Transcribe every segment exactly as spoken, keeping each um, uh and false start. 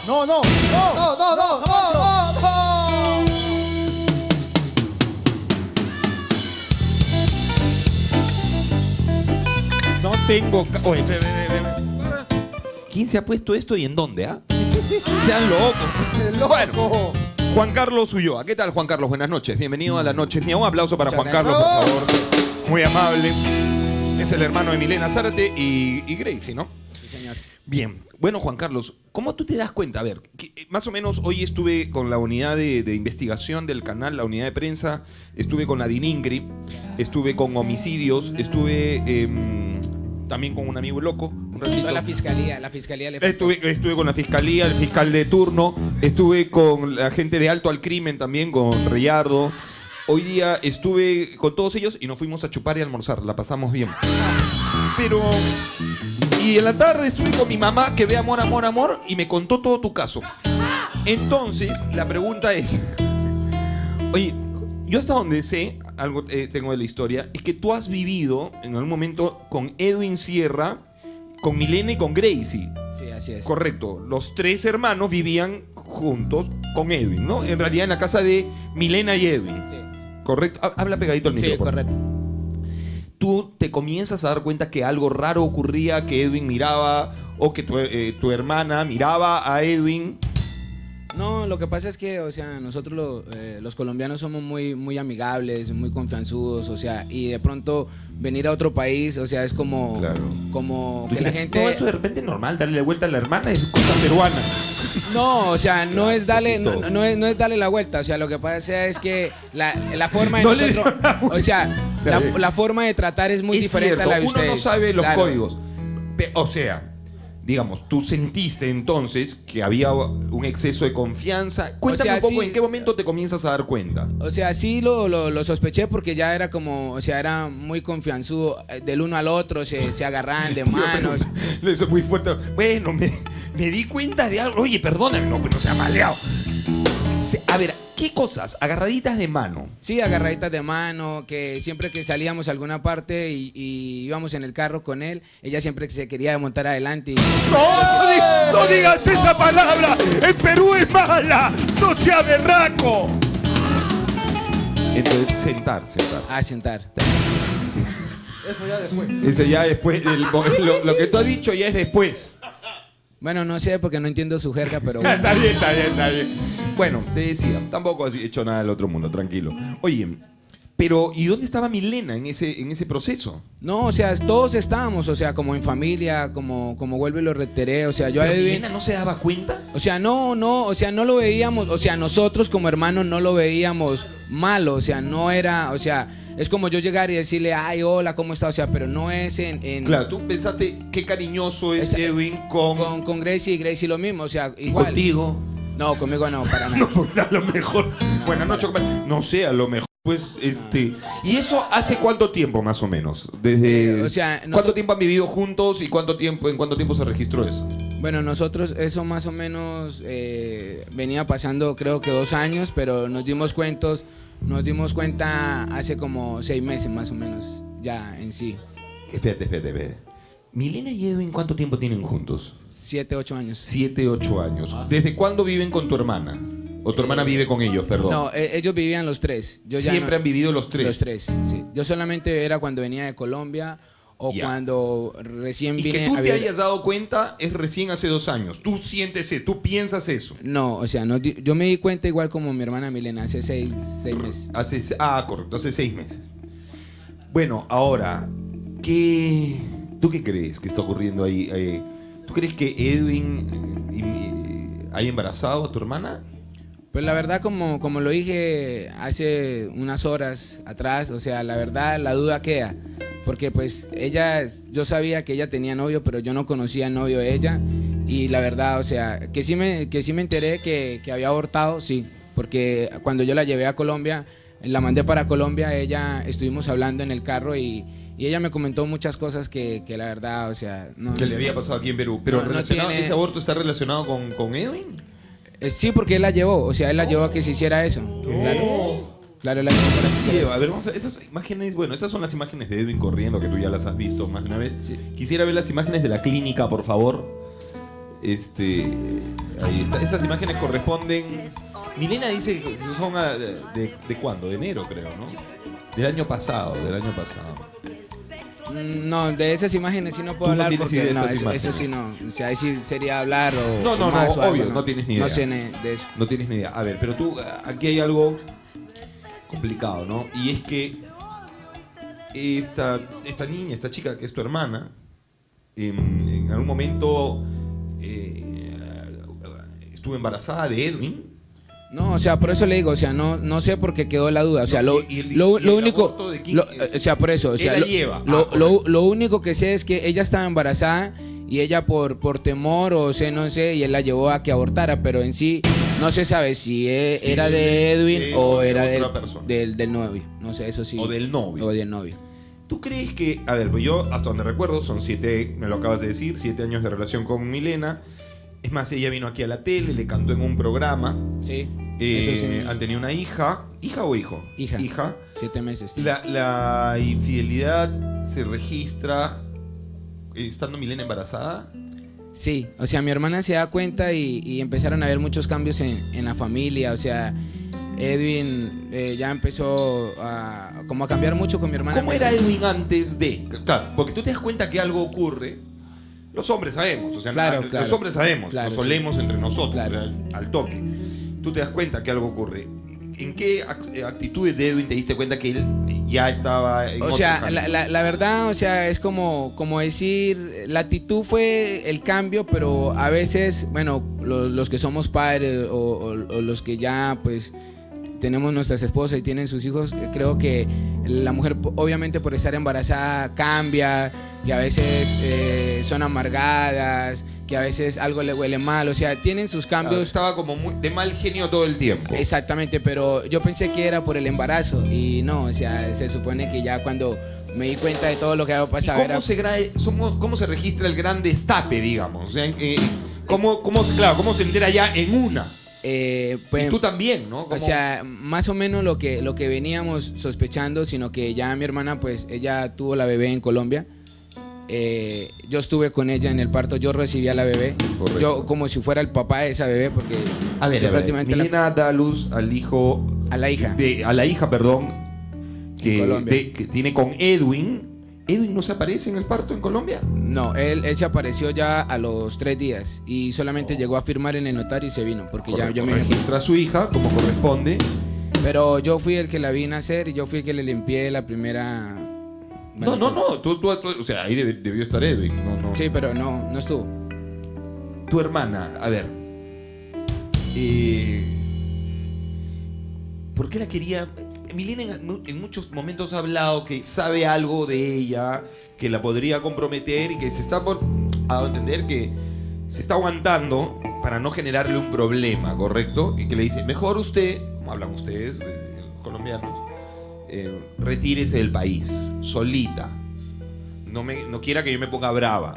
No, no, no, no, no, no, no, no, no. No tengo... Oye, ve, ve, ve, ve. ¿Quién se ha puesto esto y en dónde, ah? Sean locos. Bueno, Juan Carlos Ulloa. ¿Qué tal, Juan Carlos? Buenas noches. Bienvenido a La Noche Mía. Un aplauso para Juan Carlos, por favor. Muy amable. Es el hermano de Milena Zárate y, y Gracie, ¿no? Sí, señor. Bien. Bueno, Juan Carlos, ¿cómo tú te das cuenta? A ver, que, más o menos hoy estuve con la unidad de, de investigación del canal, la unidad de prensa, estuve con la DININGRI, estuve con homicidios, estuve eh, también con un amigo loco. Un ratito. La fiscalía, la fiscalía le estuve, estuve con la fiscalía, el fiscal de turno, estuve con la gente de alto al crimen también, con Reyardo. Hoy día estuve con todos ellos y nos fuimos a chupar y a almorzar, la pasamos bien. Pero... Y en la tarde estuve con mi mamá que ve Amor, Amor, Amor y me contó todo tu caso. Entonces, la pregunta es... Oye, yo hasta donde sé, algo eh, tengo de la historia, es que tú has vivido en algún momento con Edwin Sierra, con Milena y con Gracie. Sí, así es. Correcto. Los tres hermanos vivían juntos con Edwin, ¿no? En realidad en la casa de Milena y Edwin. Sí. Correcto. Habla pegadito al micrófono. Sí, correcto. Tú te comienzas a dar cuenta que algo raro ocurría, que Edwin miraba o que tu, eh, tu hermana miraba a Edwin. No, lo que pasa es que, o sea, nosotros lo, eh, los colombianos somos muy, muy amigables, muy confianzudos, o sea, y de pronto venir a otro país, o sea, es como, claro. como que la gente... No, eso de repente es normal, darle la vuelta a la hermana es cosa peruana. No, o sea, no es darle, no, no es, no es darle la vuelta, o sea, lo que pasa es que la, la forma de no nosotros, o sea, la, la forma de tratar es muy es diferente cierto, a la de ustedes. Uno no sabe los claro. códigos. O sea, digamos, tú sentiste entonces que había un exceso de confianza. Cuéntame o sea, un poco sí, en qué momento te comienzas a dar cuenta. O sea, sí lo, lo, lo sospeché porque ya era como, o sea, era muy confianzudo. Del uno al otro se, se agarraban de manos. Tío, eso es muy fuerte. Bueno, me, me di cuenta de algo. Oye, perdóname, no, pero se ha maleado. A ver, ¿qué cosas? Agarraditas de mano. Sí, agarraditas de mano, que siempre que salíamos a alguna parte y, y íbamos en el carro con él, ella siempre se quería montar adelante. Y... ¡No! ¡No digas esa palabra! ¡En Perú es mala! ¡No sea berraco! Entonces, sentar, sentar. Ah, sentar. Eso ya después. Eso ya después. El, lo, lo que tú has dicho ya es después. Bueno, no sé porque no entiendo su jerga, pero bueno. Está bien, está bien, está bien. Bueno, te decía, tampoco has hecho nada del otro mundo, tranquilo. Oye, pero ¿y dónde estaba Milena en ese, en ese proceso? No, o sea, todos estábamos, o sea, como en familia, como, como vuelvo y lo reiteré, o sea, yo... ¿Pero Edwin, Milena no se daba cuenta? O sea, no, no, o sea, no lo veíamos, o sea, nosotros como hermanos no lo veíamos malo, o sea, no era, o sea... Es como yo llegar y decirle, ay, hola, ¿cómo está? O sea, pero no es en... en... Claro, tú pensaste qué cariñoso es Esa, Edwin con... con... Con Gracie y Gracie lo mismo, o sea, igual. ¿Contigo? No, conmigo no, para nada. No, a lo mejor... No, Buenas noches, no sé, a lo mejor, pues, este... ¿Y eso hace cuánto tiempo, más o menos? Desde... Eh, o sea... ¿Cuánto nosotros... tiempo han vivido juntos y cuánto tiempo, en cuánto tiempo se registró eso? Bueno, nosotros eso más o menos eh, venía pasando creo que dos años, pero nos dimos cuentos... Nos dimos cuenta hace como seis meses más o menos, ya en sí. Espérate, espérate, espérate. ¿Milena y Edwin cuánto tiempo tienen juntos? Siete, ocho años. Siete, ocho años. ¿Desde cuándo viven con tu hermana? ¿O tu hermana Eh, vive con ellos, perdón? No, eh, ellos vivían los tres. Yo ya Siempre no- han vivido los tres. Los tres, sí. Yo solamente era cuando venía de Colombia o Ya. cuando recién Y vine que tú a te vivir- hayas dado cuenta es recién hace dos años. Tú sientes eso, tú piensas eso. No, o sea, no, di- yo me di cuenta igual como mi hermana Milena hace seis, seis meses. Hace, ah, correcto, hace seis meses. Bueno, ahora, ¿qué, ¿tú qué crees que está ocurriendo ahí? Eh, ¿Tú crees que Edwin eh, eh, haya embarazado a tu hermana? Pues la verdad, como, como lo dije hace unas horas atrás, o sea, la verdad, la duda queda. Porque pues ella, yo sabía que ella tenía novio, pero yo no conocía al novio de ella. Y la verdad, o sea, que sí me, que sí me enteré que, que había abortado, sí. Porque cuando yo la llevé a Colombia, la mandé para Colombia, ella, estuvimos hablando en el carro y, y ella me comentó muchas cosas que, que la verdad, o sea... No, Que le había pasado aquí en Perú. Pero No, no relacionado, tiene- ¿ese aborto está relacionado con, con Edwin? Eh, Sí, porque él la llevó, o sea, él la llevó a que se hiciera eso. Claro, claro, la llevó para que se Sí, hiciera a ver, vamos a esas imágenes, bueno, esas son las imágenes de Edwin corriendo, que tú ya las has visto más de una vez. Sí. Quisiera ver las imágenes de la clínica, por favor. Este, ahí está. Esas imágenes corresponden. Milena dice que son a- de, de, ¿de cuándo? De enero, creo, ¿no? Del año pasado, del año pasado. Mm, No, de esas imágenes sí no puedo Tú no hablar tienes porque idea de no, estas eso, eso sí imágenes. no. O sea, ahí sí sería hablar o. No, no, o más no, o algo, obvio, no tienes ni idea. No sé ne- de eso. No tienes ni idea. A ver, pero tú, aquí hay algo complicado, ¿no? Y es que esta, esta niña, esta chica que es tu hermana, en, en algún momento eh, estuvo embarazada de Edwin. No, o sea, por eso le digo, o sea, no, no sé por qué quedó la duda. O sea, No, lo, y- y el- lo, y lo el único. aborto de quién lo- es? o sea, por eso. O sea, Él la lo, lleva. lo, Ah, lo- correcto. lo único que sé es que ella estaba embarazada y ella por, por temor o sé, no sé, y él la llevó a que abortara, pero en sí no se sabe si e- Sí, era de- de Edwin de- o o de era otra del, persona. del, del novio. No sé, eso sí. O del novio. O del novio. ¿Tú crees que, a ver, pues yo hasta donde recuerdo, son siete, me lo acabas de decir, siete años de relación con Milena? Es más, ella vino aquí a la tele, le cantó en un programa. Sí. eh, eso sí. Han tenido una hija. ¿Hija o hijo? Hija. Hija. Siete meses. sí. La, la infidelidad se registra eh, estando Milena embarazada. Sí, o sea, mi hermana se da cuenta y, y empezaron a haber muchos cambios en, en la familia, o sea, Edwin eh, ya empezó a, como a cambiar mucho con mi hermana. ¿Cómo era Edwin antes de? Claro, porque tú te das cuenta que algo ocurre. Los hombres sabemos, o sea, Claro, los claro. hombres sabemos, Claro, nos solemos entre nosotros, Claro. o sea, al toque. Tú te das cuenta que algo ocurre. ¿En qué ac- actitudes de Edwin te diste cuenta que él ya estaba en O otro sea, camino? la, la- la verdad, o sea, es como, como decir, la actitud fue el cambio, pero a veces, bueno, lo- los que somos padres o, o- o los que ya, pues, tenemos nuestras esposas y tienen sus hijos, eh, creo que la mujer, po- obviamente, por estar embarazada, cambia, que a veces eh, son amargadas, que a veces algo le huele mal, o sea, tienen sus Claro, cambios. estaba como muy de mal genio todo el tiempo. Exactamente, pero yo pensé que era por el embarazo y no, o sea, se supone que ya cuando me di cuenta de todo lo que había ¿Y pasado ¿Cómo era... se, gra- somos- ¿Cómo se registra el gran destape, digamos? O sea, eh, ¿cómo, cómo, claro, ¿cómo se entera ya en una? eh, pues, Y tú también, ¿no? o ¿Cómo- sea, más o menos lo que, lo que veníamos sospechando, sino que ya mi hermana, pues, ella tuvo la bebé en Colombia. Eh, yo estuve con ella en el parto, yo recibí a la bebé, Correcto. yo como si fuera el papá de esa bebé, porque A ver, yo a ver, prácticamente la- Milena da luz al hijo, a la hija. de, a la hija, perdón, que, Colombia. de- que tiene con Edwin. ¿Edwin no se aparece en el parto en Colombia? No, él, él se apareció ya a los tres días y solamente llegó a firmar en el notario y se vino, porque ya Correcto, yo me vine. registra a su hija como corresponde. Pero yo fui el que la vi nacer y yo fui el que le limpié la primera... No, bueno, no, no, tú, tú- tú- o sea, ahí debe- debió estar Edwin. No, no. Sí, pero no, no estuvo. Tu hermana, a ver. eh, ¿Por qué la quería? Milena en, en muchos momentos ha hablado que sabe algo de ella, que la podría comprometer y que se está por a dado a entender que se está aguantando para no generarle un problema, ¿correcto? Y que le dice, mejor usted, como hablan ustedes, eh, colombianos, eh, retírese del país, solita. No, me, no quiera que yo me ponga brava.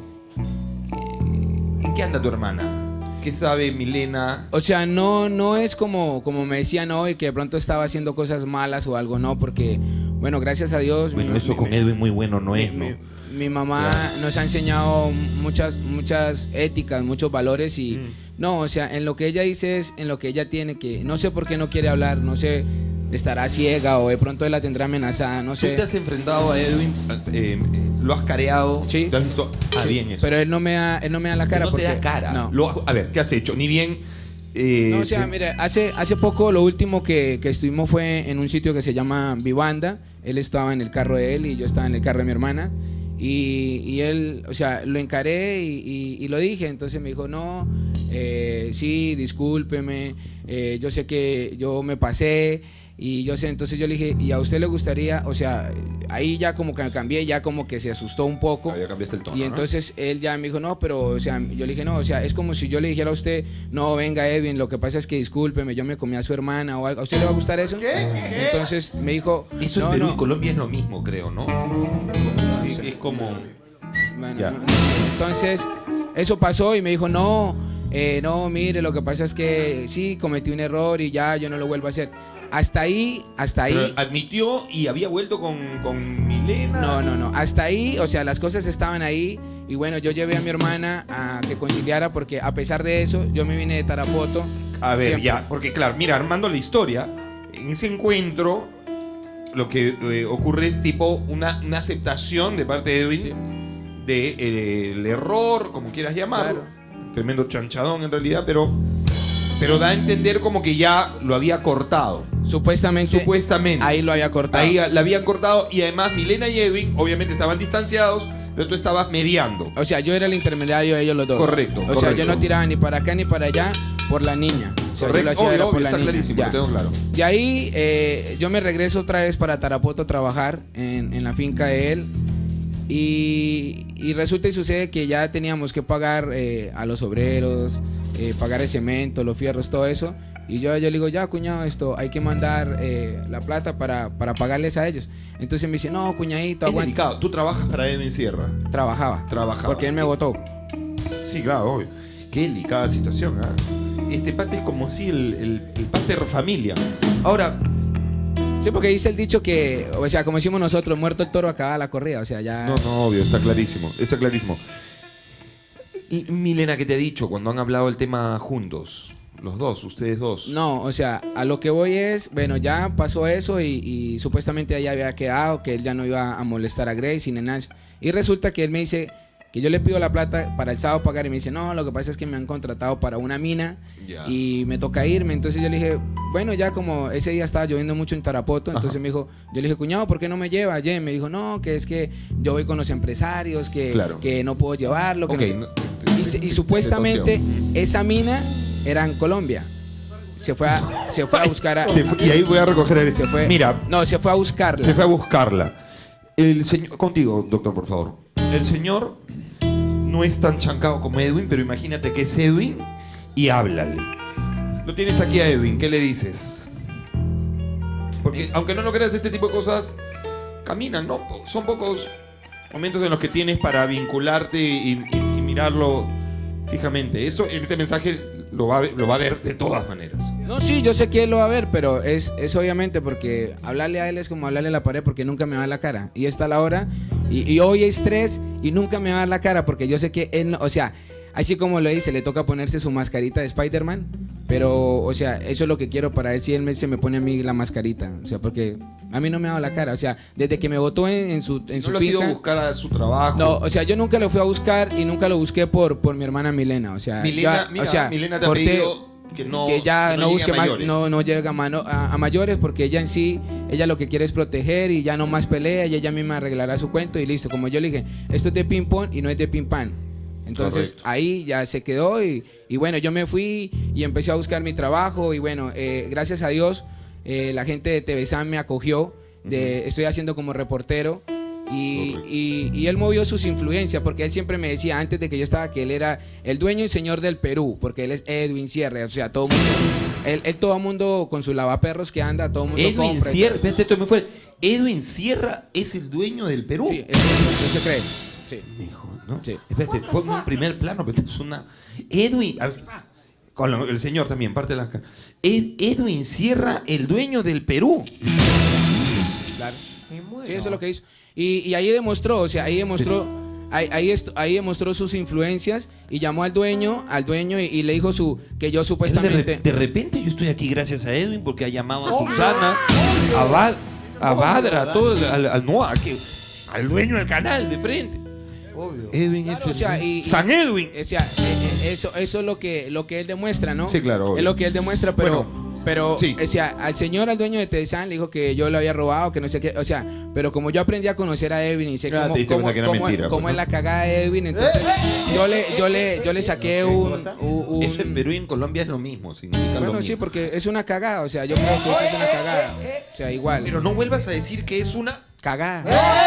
¿En qué anda tu hermana? ¿Qué sabe Milena? O sea, no, no es como, como me decían hoy, que de pronto estaba haciendo cosas malas o algo, no, porque, bueno, gracias a Dios. Bueno, mi- eso mi- con Edwin muy bueno no mi, es, ¿no? mi- mi mamá Claro. nos ha enseñado muchas, muchas éticas, muchos valores y Mm. no, o sea, en lo que ella dice es en lo que ella tiene que, no sé por qué no quiere hablar, no sé, estará ciega o de pronto él la tendrá amenazada, no ¿Tú sé. te has enfrentado a Edwin? eh, eh, ¿Lo has careado? Sí. ¿Te has visto? Ah, Sí, bien eso. pero él no me da, él no me da la cara no porque te da cara. no. Lo- a ver, ¿qué has hecho? Ni bien... eh, No, o sea, eh, mire, hace, hace poco lo último que, que estuvimos fue en un sitio que se llama Vivanda. Él estaba en el carro de él y yo estaba en el carro de mi hermana. Y, y él, o sea, lo encaré y, y- y lo dije. Entonces me dijo, no, eh, sí, discúlpeme, eh, yo sé que yo me pasé. Y yo sé, entonces yo le dije, ¿y a usted le gustaría? O sea, ahí ya como que cambié, ya como que se asustó un poco. ah, ya cambiaste el tono, Y ¿no? entonces él ya me dijo, no, pero, o sea, yo le dije, no, o sea, es como si yo le dijera a usted, no, venga, Edwin, lo que pasa es que discúlpeme, yo me comí a su hermana o algo. ¿A usted le va a gustar eso? ¿Qué? ¿Qué? Entonces me dijo, Eso no, en Perú no. y Colombia es lo mismo, creo, ¿no? Sí, sé. es como... Bueno, Ya. no, no. Entonces, eso pasó y me dijo, no, eh, no, mire, lo que pasa es que sí, cometí un error y ya, yo no lo vuelvo a hacer. Hasta ahí, hasta ahí. Pero admitió y había vuelto con, con Milena. No, no, no. Hasta ahí, o sea, las cosas estaban ahí Y bueno, yo llevé a mi hermana a que conciliara porque a pesar de eso, yo me vine de Tarapoto. A ver, siempre. ya, porque claro, mira, armando la historia, en ese encuentro lo que eh, ocurre es tipo una, una aceptación de parte de Edwin Sí. de, eh, el error, como quieras llamarlo. Claro. Tremendo chanchadón en realidad, pero, pero da a entender como que ya lo había cortado. Supuestamente, Supuestamente. ahí lo había cortado. Ahí la habían cortado y además Milena y Edwin obviamente estaban distanciados, pero tú estabas mediando. O sea, yo era el intermediario de ellos los dos. Correcto, O sea, correcto. yo no tiraba ni para acá ni para allá por la niña. O sea, yo lo hacía Obvio, era por obvio, la está niña. clarísimo, Ya. lo tengo claro. De ahí eh, yo me regreso otra vez para Tarapoto a trabajar en, en la finca de él. Y, y resulta y sucede que ya teníamos que pagar eh, a los obreros, eh, pagar el cemento, los fierros, todo eso. Y yo, yo le digo, ya cuñado, esto hay que mandar eh, la plata para, para pagarles a ellos. Entonces me dice, no, cuñadito, Es aguanta. delicado. Tú trabajas para Edwin Sierra. Trabajaba. Trabajaba. Porque él me votó. Sí, claro, obvio. Qué delicada situación, ¿ah? Este pate es como si el, el, el pater familia. Ahora, Sí, porque dice el dicho que, o sea, como decimos nosotros, muerto el toro acaba la corrida. O sea, ya. no, no, obvio, está clarísimo. Está clarísimo. Y, Milena, ¿qué te ha dicho cuando han hablado el tema juntos? Los dos, ustedes dos. No, o sea, a lo que voy es, bueno, ya pasó eso y, y supuestamente ella había quedado, que él ya no iba a molestar a Grace y nenas. Y resulta que él me dice que yo le pido la plata para el sábado pagar y me dice, no, lo que pasa es que me han contratado para una mina Ya. y me toca irme. Entonces yo le dije, bueno, ya como ese día estaba lloviendo mucho en Tarapoto, entonces Ajá. me dijo, yo le dije, cuñado, ¿por qué no me lleva? Ayer me dijo, no, que es que yo voy con los empresarios, que, Claro. que no puedo llevarlo. Que Ok, no sé". no- Y, se- y te supuestamente tonteó. esa mina era en Colombia. Se fue a, se fue a buscar a... Se fue- y ahí voy a recoger el... Se fue, Mira, no, se fue a buscarla. se fue a buscarla. El señor... Contigo, doctor, por favor. El señor no es tan chancado como Edwin, pero imagínate que es Edwin y háblale. Lo tienes aquí a Edwin, ¿qué le dices? Porque aunque no lo creas, este tipo de cosas caminan, ¿no? Son pocos momentos en los que tienes para vincularte y, y- y mirarlo fijamente. Eso, este mensaje lo va, a ver, lo va a ver de todas maneras. No, sí, yo sé que él lo va a ver, pero es, es obviamente porque hablarle a él es como hablarle a la pared porque nunca me va a dar la cara. Y está la hora, y, y hoy es tres y nunca me va a dar la cara porque yo sé que él, no- o sea, así como lo dice, le toca ponerse su mascarita de Spider-Man, pero, o sea, eso es lo que quiero para él si él me, se me pone a mí la mascarita. O sea, porque a mí no me ha dado la cara. O sea, desde que me votó en, en su, en ¿No su lo has ido a finca- buscar a su trabajo? No, o sea, yo nunca lo fui a buscar y nunca lo busqué por, por mi hermana Milena. O sea, Milena, ya- mira, o sea, Milena te ha corté- pedido que no, que ya que no, llegue busque a más, mayores. no, no llega a, mano- a- a mayores porque ella en sí, ella lo que quiere es proteger y ya no más pelea y ella misma arreglará su cuento y listo. Como yo le dije, esto es de ping pong y no es de ping pong. Entonces Correcto. ahí ya se quedó y, y bueno, yo me fui y empecé a buscar mi trabajo y bueno, eh, gracias a Dios eh, la gente de T V San me acogió, de, estoy haciendo como reportero. Y, Correcto. y, y él movió sus influencias porque él siempre me decía antes de que yo estaba que él era el dueño y señor del Perú porque él es Edwin Sierra, o sea, todo mundo, él, él todo mundo con su lavaperros que anda, todo mundo Edwin compra. Sierra, espérate, esto me fue. Edwin Sierra es el dueño del Perú. Sí, eso, eso se cree. Sí. Mijo, ¿no? Sí. Espérate, ponme un primer plano, porque esto es una. Edwin. a ver, ah, Con lo- el señor también, parte de la cara. Es Edwin Sierra, el dueño del Perú. Claro. Sí, eso es lo que hizo. Y, y ahí demostró, o sea, ahí demostró, ahí, ahí, est- ahí demostró sus influencias y llamó al dueño, al dueño y, y le dijo su que yo De, supuestamente. re- de repente yo estoy aquí gracias a Edwin porque ha llamado a Susana, a, Bad, a Badra, a todo, el- al, al, no, a que- al dueño del canal de frente. Obvio. Edwin es Claro, o el- sea, y- y- San Edwin. O sea, eh, eh, eso, eso es lo que, lo que él demuestra, ¿no? Sí, claro, obvio. Es lo que él demuestra, pero, Bueno, pero sí. o sea, al señor, al dueño de Tedesan, le dijo que yo lo había robado, que no sé qué, o sea, pero como yo aprendí a conocer a Edwin y sé Ah, cómo, te diste cómo- cuenta que era cómo- mentira, cómo pues, es ¿no? la cagada de Edwin, entonces yo le, yo le, yo le saqué un, un- un- Eso en Perú y en Colombia es lo mismo, significa lo bueno, mismo. sí, porque es una cagada, o sea, yo creo que eso es una cagada, o sea, igual, Pero no vuelvas a decir que es una. cagada.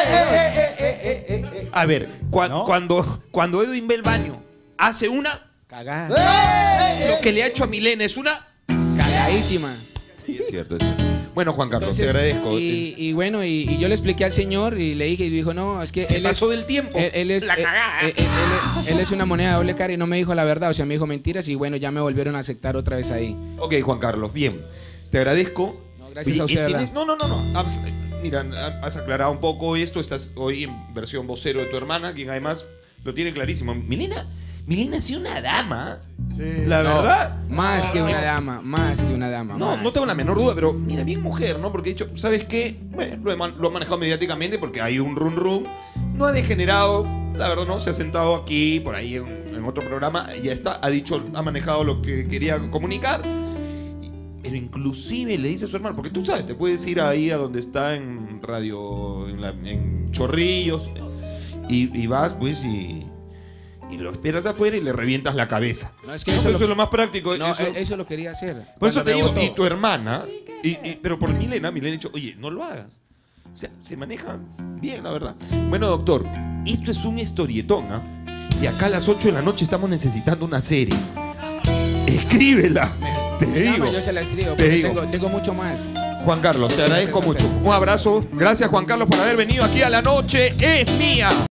A ver, cua- ¿No? cuando, cuando Edwin ve el baño, hace una. Cagada, Lo que le ha hecho a Milena es una. cagadísima. Sí, es cierto, es cierto. Bueno, Juan Carlos, Entonces, te agradezco. Y, y bueno, y, y yo le expliqué al señor y le dije y dijo, no, es que Se él pasó es, del tiempo. Él, él es, La él- cagada. él- él- él es una moneda de doble cara y no me dijo la verdad, o sea, me dijo mentiras y bueno, ya me volvieron a aceptar otra vez ahí. Ok, Juan Carlos, bien. Te agradezco. No, gracias Oye, a usted, ¿y tienes- ¿verdad? No, no, no, no. Has- Mira, has aclarado un poco esto. Estás hoy en versión vocero de tu hermana, quien además lo tiene clarísimo. Milena, Milena ha sido una dama. Sí. La No, verdad. más que una dama, más que una dama. No, más. no tengo la menor duda, pero mira, bien mujer, ¿no? Porque he dicho, ¿sabes qué? Bueno, lo he, man- lo he manejado mediáticamente porque hay un run run. No ha degenerado, la verdad no, se ha sentado aquí, por ahí en, en otro programa, y ya está, ha dicho, ha manejado lo que quería comunicar. Y- Pero inclusive le dice a su hermano, porque tú sabes, te puedes ir ahí a donde está en radio, en, la- en Chorrillos, y, y vas pues y... Y lo esperas afuera y le revientas la cabeza. No, es que No, eso, pero lo, eso es lo más práctico. no, eso- eh, eso lo quería hacer. por eso Cuando te digo, rebotó. y tu hermana, y, y- pero por Milena, Milena ha dicho, oye, no lo hagas. O sea, se maneja bien, la verdad. Bueno, doctor, esto es un historietón, ¿ah? Y acá a las ocho de la noche estamos necesitando una serie. Escríbela. Te digo. Llama, yo se la escribo, Te porque digo. tengo, tengo mucho más. Juan Carlos, te agradezco mucho. Un abrazo. Gracias, Juan Carlos, por haber venido aquí a La Noche Es Mía.